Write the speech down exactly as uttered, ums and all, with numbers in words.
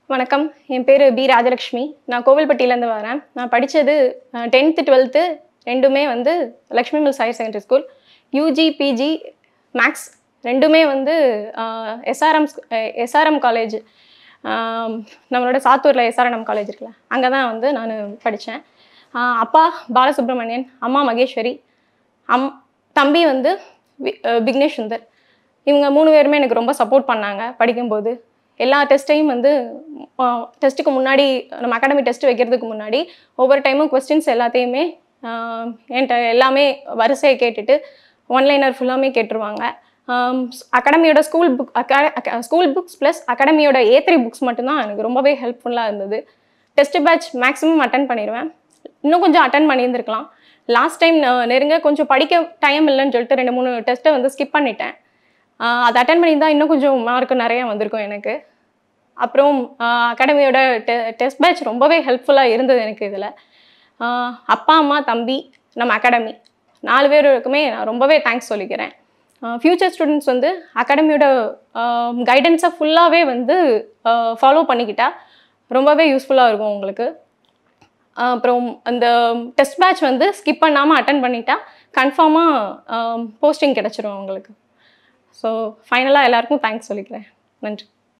வணக்கம், என் பேர் பி ராஜலக்ஷ்மி. நான் கோவில்பட்டியிலேருந்து வரேன். நான் படித்தது டென்த்து டுவெல்த்து ரெண்டுமே வந்து Lakshmi mills higher secondary school. UG PG maths ரெண்டுமே வந்து எஸ்ஆர்எம் எஸ்ஆர்எம் காலேஜ், நம்மளோட சாத்தூரில் எஸ்ஆர்எம் காலேஜ் இருக்குல்ல, அங்கே தான் வந்து நான் படித்தேன். அப்பா பாலசுப்ரமணியன், அம்மா மகேஸ்வரி, அம் தம்பி வந்து விக்னேஷ் சுந்தர். இவங்க மூணு பேருமே எனக்கு ரொம்ப சப்போர்ட் பண்ணாங்க படிக்கும்போது. எல்லா டெஸ்ட்டையும் வந்து டெஸ்ட்டுக்கு முன்னாடி, நம்ம அகாடமி டெஸ்ட் வைக்கிறதுக்கு முன்னாடி ஒவ்வொரு டைமும் கொஸ்டின்ஸ் எல்லாத்தையுமே என்கிட்ட எல்லாமே வரிசையை கேட்டுட்டு ஒன்லைனர் ஃபுல்லாமே கேட்டுருவாங்க. அகாடமியோட ஸ்கூல் புக் அகா ஸ்கூல் புக்ஸ் ப்ளஸ் அகாடமியோட ஏ த்ரீ புக்ஸ் மட்டும்தான் எனக்கு ரொம்பவே ஹெல்ப்ஃபுல்லாக இருந்தது. டெஸ்ட் பேட்ச் மேக்ஸிமம் அட்டன் பண்ணிடுவேன். இன்னும் கொஞ்சம் அட்டன் பண்ணியிருந்துருக்கலாம். லாஸ்ட் டைம் நெருங்க கொஞ்சம் படிக்க டைம் இல்லைன்னு சொல்லிட்டு ரெண்டு மூணு டெஸ்ட்டை வந்து ஸ்கிப் பண்ணிட்டேன். அதை அட்டன் பண்ணியிருந்தால் இன்னும் கொஞ்சம் மார்க் நிறையா வந்திருக்கும் எனக்கு. அப்புறம் அகாடமியோட டெ டெஸ்ட் பேட்ச் ரொம்பவே ஹெல்ப்ஃபுல்லாக இருந்தது எனக்கு. இதில் அப்பா அம்மா தம்பி நம்ம அகாடமி நாலு பேருக்குமே நான் ரொம்பவே தேங்க்ஸ் சொல்லிக்கிறேன். ஃப்யூச்சர் ஸ்டூடெண்ட்ஸ் வந்து அகாடமியோட கைடன்ஸை ஃபுல்லாகவே வந்து ஃபாலோ பண்ணிக்கிட்டால் ரொம்பவே யூஸ்ஃபுல்லாக இருக்கும் உங்களுக்கு. அப்புறம் அந்த டெஸ்ட் பேட்ச் வந்து ஸ்கிப் பண்ணாமல் அட்டன் பண்ணிட்டா கன்ஃபார்மாக போஸ்டிங் கிடச்சிரும் உங்களுக்கு. ஸோ ஃபைனலாக எல்லாருக்கும் தேங்க்ஸ் சொல்லிக்கிறேன். நன்றி.